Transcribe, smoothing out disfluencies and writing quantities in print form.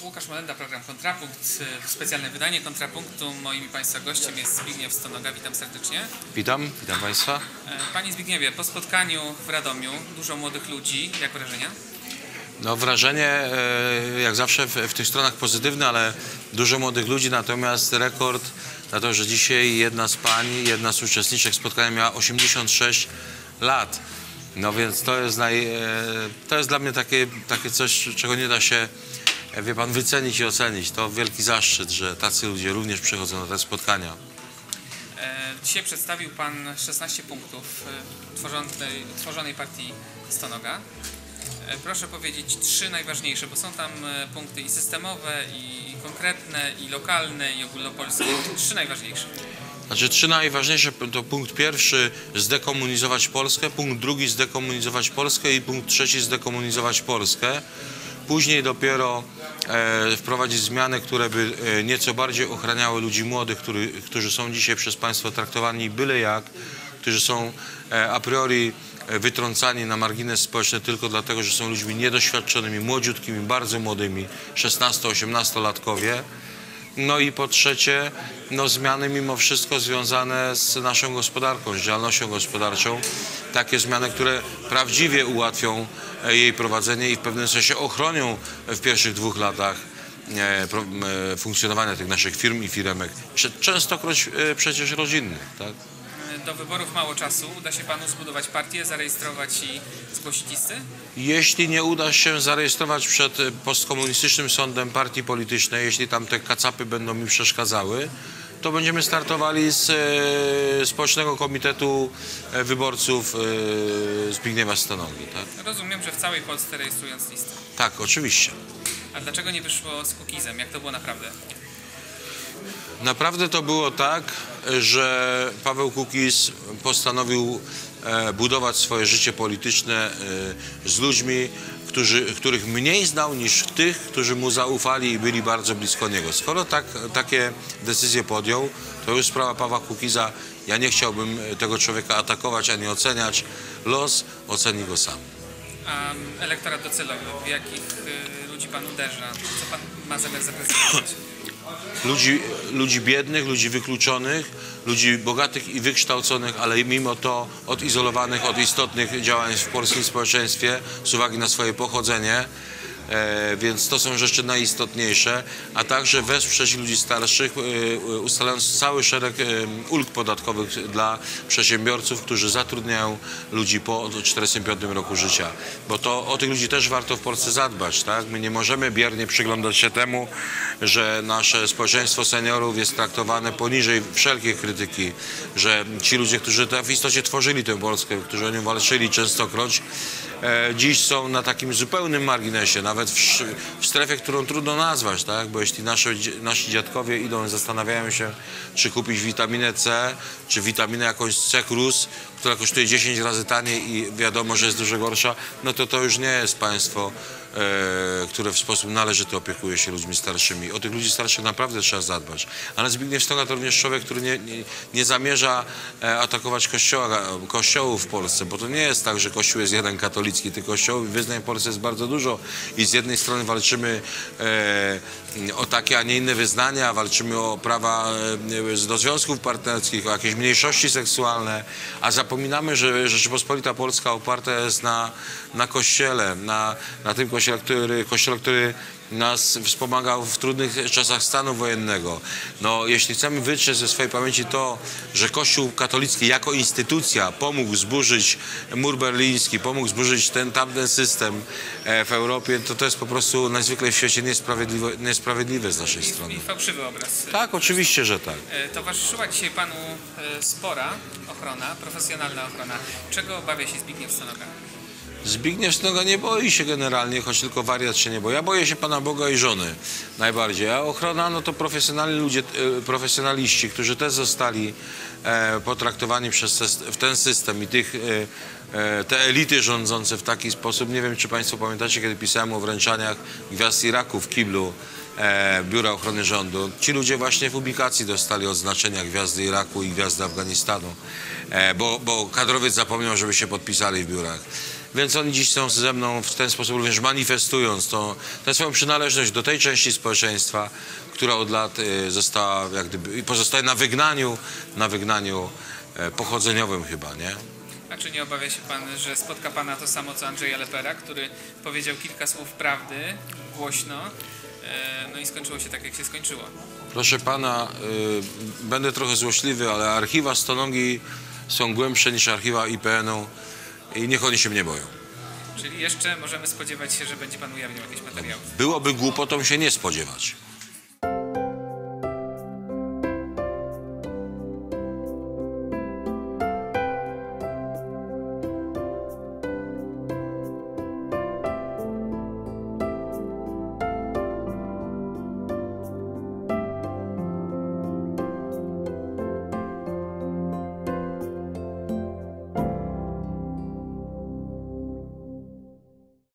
Łukasz Malenda, program Kontrapunkt, specjalne wydanie Kontrapunktu. Moim i Państwa gościem jest Zbigniew Stonoga. Witam serdecznie. Witam Państwa. Panie Zbigniewie, po spotkaniu w Radomiu dużo młodych ludzi. Jak wrażenia? No wrażenie jak zawsze w tych stronach pozytywne, ale dużo młodych ludzi, natomiast rekord na to, że dzisiaj jedna z pań, jedna z uczestniczek spotkania miała 86 lat. No więc to jest dla mnie takie coś, czego nie da się, wie pan, wycenić i ocenić. To wielki zaszczyt, że tacy ludzie również przychodzą na te spotkania. Dzisiaj przedstawił Pan 16 punktów tworzonej partii Stonoga. Proszę powiedzieć 3 najważniejsze, bo są tam punkty i systemowe, i konkretne, i lokalne, i ogólnopolskie. 3 najważniejsze. Znaczy 3 najważniejsze to punkt pierwszy zdekomunizować Polskę, punkt drugi zdekomunizować Polskę i punkt trzeci zdekomunizować Polskę. Później dopiero wprowadzić zmiany, które by nieco bardziej ochraniały ludzi młodych, którzy są dzisiaj przez państwo traktowani byle jak, którzy są a priori wytrącani na margines społeczny tylko dlatego, że są ludźmi niedoświadczonymi, młodziutkimi, bardzo młodymi, 16-18-latkowie. No i po trzecie, zmiany mimo wszystko związane z naszą gospodarką, z działalnością gospodarczą. Takie zmiany, które prawdziwie ułatwią jej prowadzenie i w pewnym sensie ochronią w pierwszych 2 latach funkcjonowania tych naszych firm i firemek, częstokroć przecież rodzinnych, tak? Do wyborów mało czasu. Uda się Panu zbudować partię, zarejestrować i zgłosić listy? Jeśli nie uda się zarejestrować przed postkomunistycznym sądem partii politycznej, jeśli tam te kacapy będą mi przeszkadzały, to będziemy startowali z Społecznego Komitetu Wyborców Zbigniewa Stonogi. Tak? Rozumiem, że w całej Polsce rejestrując listę. Tak, oczywiście. A dlaczego nie wyszło z Kukizem? Jak to było naprawdę? Naprawdę to było tak, że Paweł Kukiz postanowił budować swoje życie polityczne z ludźmi, których mniej znał niż tych, którzy mu zaufali i byli bardzo blisko niego. Skoro takie decyzje podjął, to już sprawa Pawła Kukiza. Ja nie chciałbym tego człowieka atakować ani oceniać. Los oceni go sam. A elektorat docelowy, w jakich ludzi Pan uderza? Co Pan ma zamiar zaprezentować? Ludzi biednych, ludzi wykluczonych, ludzi bogatych i wykształconych, ale mimo to odizolowanych od istotnych działań w polskim społeczeństwie z uwagi na swoje pochodzenie. Więc to są rzeczy najistotniejsze, a także wesprzeć ludzi starszych, ustalając cały szereg ulg podatkowych dla przedsiębiorców, którzy zatrudniają ludzi po 45 roku życia. Bo to o tych ludzi też warto w Polsce zadbać, tak? My nie możemy biernie przyglądać się temu, że nasze społeczeństwo seniorów jest traktowane poniżej wszelkiej krytyki, że ci ludzie, którzy w istocie tworzyli tę Polskę, którzy o nią walczyli częstokroć, dziś są na takim zupełnym marginesie, nawet w strefie, którą trudno nazwać, tak? Bo jeśli nasi dziadkowie idą i zastanawiają się, czy kupić witaminę C, czy witaminę jakąś C-Krus, która kosztuje 10 razy taniej i wiadomo, że jest dużo gorsza, no to już nie jest państwo, które w sposób należyty opiekuje się ludźmi starszymi. O tych ludzi starszych naprawdę trzeba zadbać. Ale Zbigniew Stonoga to również człowiek, który nie zamierza atakować kościołów w Polsce, bo to nie jest tak, że kościół jest jeden katolicki, tych kościołów i wyznań w Polsce jest bardzo dużo i z jednej strony walczymy o takie, a nie inne wyznania, walczymy o prawa do związków partnerskich, o jakieś mniejszości seksualne, a zapominamy, że Rzeczypospolita Polska oparta jest na Kościele, na tym kościele, który nas wspomagał w trudnych czasach stanu wojennego. No, jeśli chcemy wytrzeć ze swojej pamięci to, że Kościół katolicki jako instytucja pomógł zburzyć mur berliński, pomógł zburzyć tamten system w Europie, to jest po prostu najzwykle w świecie niesprawiedliwe z naszej strony. I fałszywy obraz. Tak, oczywiście, że tak. Towarzyszyła dzisiaj Panu spora ochrona, profesjonalna ochrona. Czego obawia się Zbigniew Stonoga? Zbigniew Stonoga nie boi się generalnie, choć tylko wariat się nie boi. Ja boję się Pana Boga i żony najbardziej. A ochrona, no to profesjonalni ludzie, profesjonaliści, którzy też zostali potraktowani w ten system i tych te elity rządzące w taki sposób. Nie wiem, czy Państwo pamiętacie, kiedy pisałem o wręczaniach Gwiazd Iraku w kiblu Biura Ochrony Rządu. Ci ludzie właśnie w publikacji dostali odznaczenia Gwiazdy Iraku i Gwiazdy Afganistanu, bo kadrowiec zapomniał, żeby się podpisali w biurach. Więc oni dziś są ze mną w ten sposób również manifestując tę swoją przynależność do tej części społeczeństwa, która od lat została, jak gdyby, pozostaje na wygnaniu pochodzeniowym chyba, nie? A czy nie obawia się pan, że spotka pana to samo co Andrzeja Lepera, który powiedział kilka słów prawdy głośno, no i skończyło się tak, jak się skończyło? Proszę pana, będę trochę złośliwy, ale archiwa Stonogi są głębsze niż archiwa IPN-u i niech oni się mnie boją. Czyli jeszcze możemy spodziewać się, że będzie pan ujawniał jakieś materiały? Byłoby głupotą się nie spodziewać.